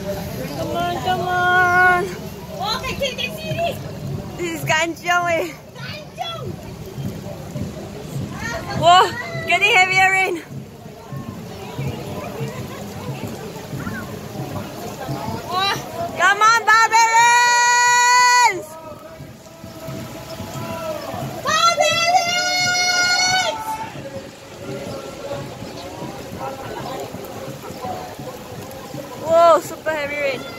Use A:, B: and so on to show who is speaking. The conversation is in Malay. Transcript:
A: Come on, come on.
B: Oh, kecil kat sini.
A: This is ganjong eh.
B: Ganjong.
A: Whoa, getting heavier rain.
B: Oh,
A: Come on, Barbarians!
B: Barbarians!
A: Whoa, super heavy rain.